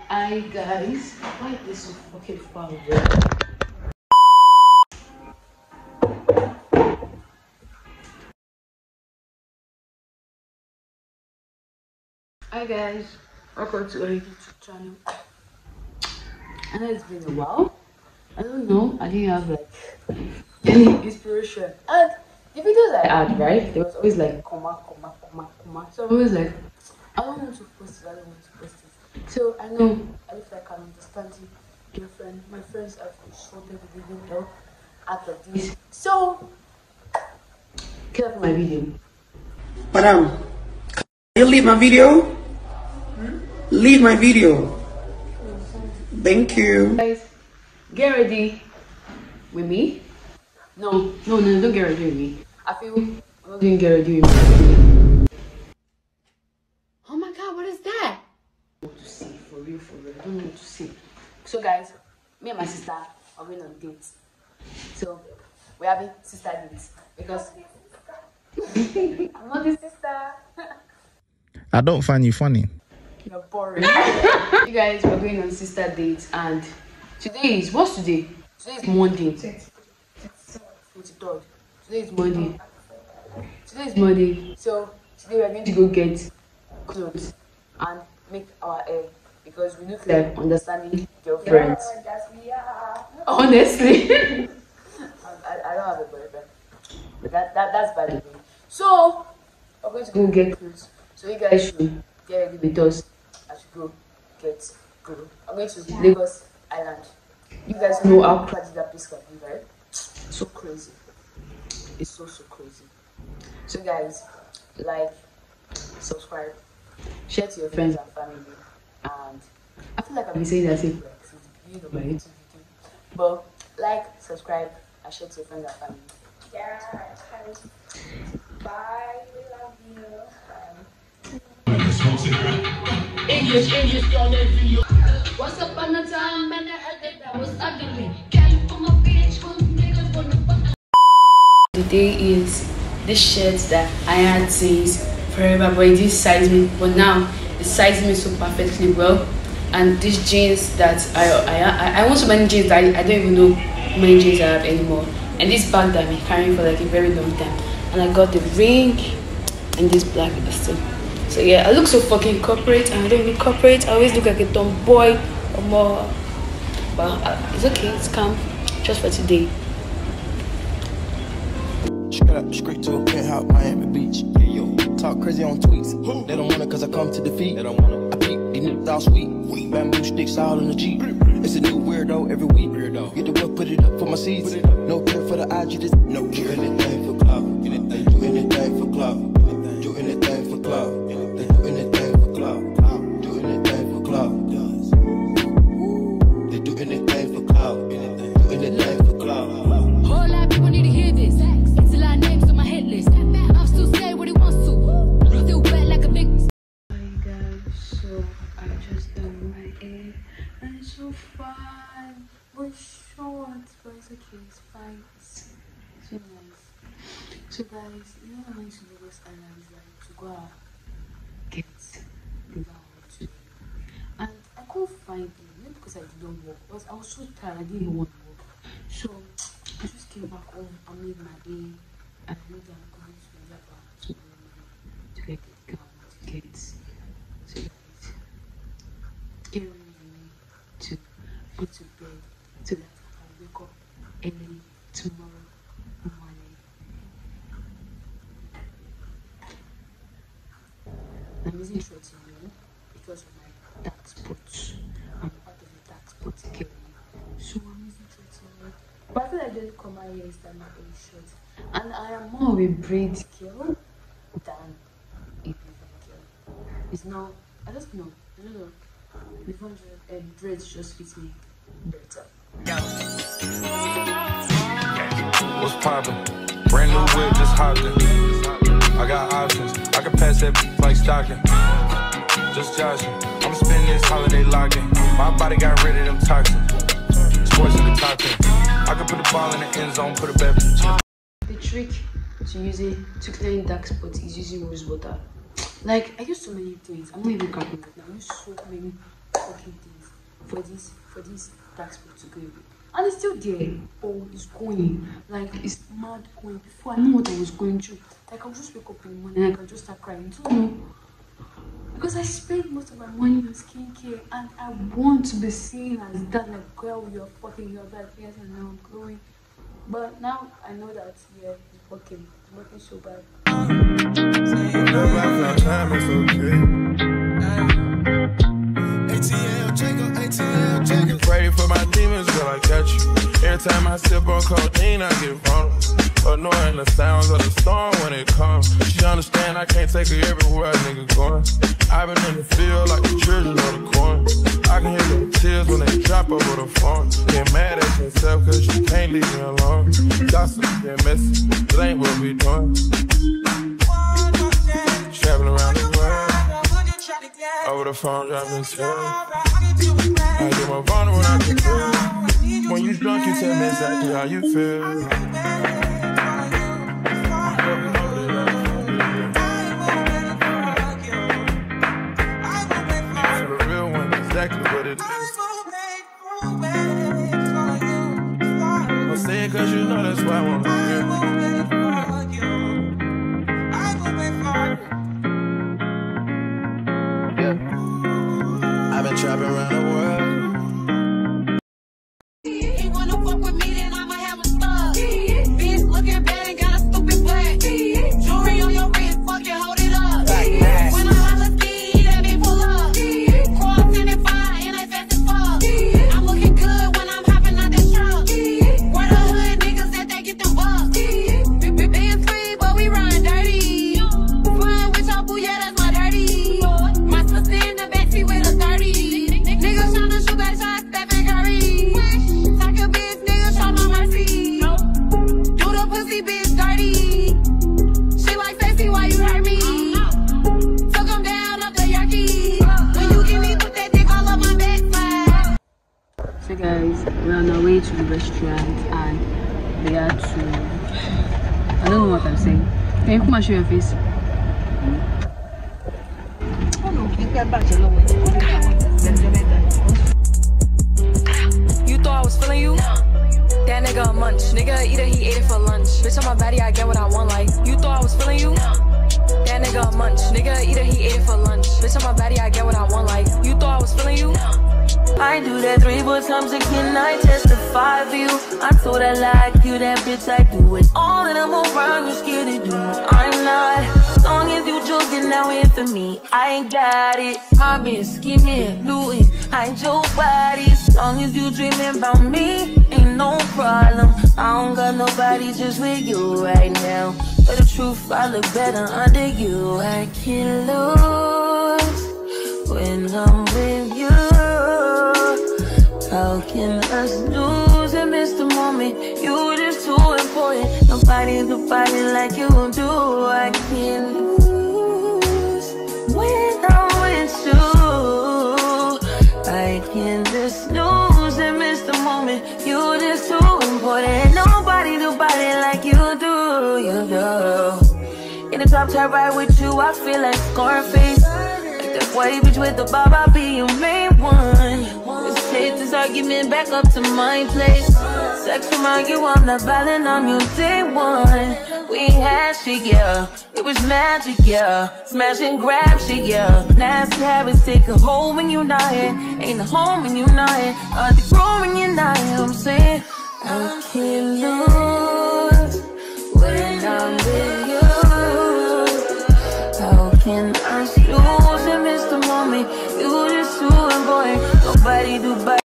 Hi guys, why is this so fucking far away? Hi guys, welcome to our YouTube channel. I know it's been a while. I don't know, I didn't have like any inspiration. And the videos I had, right, there was always like comma. So I'm always like, I don't want to post it, I don't want to post it. So I know I look like I'm understanding girlfriend. My friends have insulted the video help out of this. So get up my video. Madam, can you leave my video? Leave my video. Thank you. Guys, get ready with me. No, don't get ready with me. I feel I'm not doing get ready with me. Oh my god, what is that? I don't want to see, for real. I don't know what to see. So guys, me and my sister are going on dates. So we're having sister dates because I'm not the sister. I don't find you funny. You're boring. You guys, we're going on sister dates, and today is what's today? Today is Monday. 23rd. Today is Monday. So today we're going to go get clothes and make our hair because we look like understanding girlfriends. Honestly. I don't have a boyfriend. But that's by the way. So we're going to go get clothes. So you guys should get ready with us as we go get clothes. I'm going to Lagos Island. You guys know how crazy that place can be, right? So crazy. It's so crazy. So guys, like, subscribe, share to your friends and family, and I feel like I've been saying that since the beginning of my YouTube video. But like, subscribe, and share to your friends and family. Yeah, bye. We love you. English on that video. Once upon a time, man, I heard that was ugly. Came from a bitch, niggas wanna fuck. Today is this shirt that I had since forever, but it didn't size me. But now it sizes me so perfectly well. And these jeans that I want so many jeans that I don't even know how many jeans I have anymore. And this bag that I've been carrying for like a very long time. And I got the ring and this black pistol. So yeah, I look so fucking corporate, and I don't even corporate. I always look like a tomboy or more. But it's okay, it's calm. Just for today. Straight up, straight to a penthouse, Miami Beach. Hey, yo, talk crazy on tweets. They don't want it cause I come to defeat. They don't want it. I peep, these niggas all sweet. Bamboo sticks all in the Jeep. It's a new weirdo every week. Get the work, put it up for my seeds. No care for the IG, just no care. Do anything for clout. They do anything for clout. Do anything for clout. They do anything for clout. Do anything for clout. They do anything for clout. Do anything for clout. Whole lot of people need to hear this. It's a lot of names on my hit list. I'm still saying what he wants to. Still wet like a big. Hi guys, so I just done my hair and it's so fun. But short, but it's okay, it's fine. It's so nice. So guys, you know I'm going to Lagos Island like to go out get the download today. And I couldn't find it, not because I didn't work, because I was so tired, I didn't even want to work. So I just came back home and made my day, and I know that I'm going to Yaba tomorrow morning to get the gown to get. So guys, get ready with me to go to bed so that I wake up early tomorrow morning. I'm using threading you because of my dark spots. I'm part of the dark spots again. So I'm using threading. But I feel like the comma here is that my hair is short. And I am more of a braid girl than a braid girl. It's not, I don't know. The braids just fits me better. What's poppin'? Brand new whip, just hopped in. I got options. I can pass that like stocking. Just joshing. I'm spending this holiday locking. My body got rid of them toxins. Sports in the top 10. I can put the ball in the end zone, put a bet. The trick to using to clean dark spots is using rose water. Like I use so many things. I'm not even capping right now. I use so many fucking things. for this tax bill to go away. And it's still there. Oh, it's going. Like, it's mad going. Before I know what I was going through, like, I'll just wake up in the morning and I can just start crying. So, no. Because I spend most of my money on skincare and I want to be seen as that, like, girl, you're fucking, you're that, yes, and now I'm growing. But now I know that, yeah, it's working so bad. Ready for my demons, girl, I catch you. Every time I sip on codeine, I get vulnerable. Annoying the sounds of the storm when it comes. She understand I can't take her everywhere a nigga going. I've been in the field like the children of the corn. I can hear the tears when they drop over the phone. Get mad at yourself cause you can't leave me alone. Gossip, get messy, it ain't what we doing. Traveling around the world, over the phone dropping tears. I get more vulnerable when I can feel. When you drunk, you tell me exactly how you feel. The real one, exactly what it is. I'll say it cause you know that's why I want to hear. I've been trapping around the world. You wanna fuck with me, then I'ma have a stud. Bitch looking bad and got a stupid butt. Jewelry on your wrist, fucking hold it up. When I holla ski, that me pull up. Cross in and fire, and I fast as fuck. I'm looking good when I'm hopping out the truck. Where the hood niggas that they get them bucks. Being free, but we run dirty. Flying with your boo, yeah, that's my dirty. My sister in the backseat with a 30. Niggas tryna shoot that shot, Stephen Curry. Talk a bitch, niggas show no mercy. Do the pussy bitch dirty. She like sexy, why you hurt me? Took him down up the Yorkie. When you give me, put that dick all up my backside. So guys, we're on our way to the restaurant and we had to, I don't know what I'm saying. Can you come and show your face? You thought I was feeling you? That nigga a munch. Nigga either he ate it for lunch. Bitch on my body, I get what I want. Like you thought I was feeling you? That nigga a munch. Nigga either he ate it for lunch. Bitch on my body, I get what I want. Like you thought I was feeling you? I do that 3 4 times again. I testify for you. I told I like you, that bitch. I do it all and I'm around. You scared to do it. I'm not. As long as you joking now in for me, I ain't got it. I've been scheming, looting, hide your body. As long as you dreaming about me, ain't no problem. I don't got nobody just with you right now. But the truth, I look better under you. I can't lose when I'm with you. How can us lose and miss the moment? You just too important. Nobody like you do. I can't lose when I'm with you. I can just lose and miss the moment. You just too important. Nobody like you do. You do. In the top tier ride with you, I feel like Scarface. Like that white bitch with the bob, I'll be your main one. Take this argument back up to my place. Sex remind you I'm not violent on you day one. We had shit, yeah. It was magic, yeah. Smash and grab shit, yeah. Nasty habits take a hold when you're not here. Ain't a home when you're not here. Are they growing when you're not here? I'm saying I can't lose when I'm with you. How can I lose and miss the moment? You just too important. Nobody do but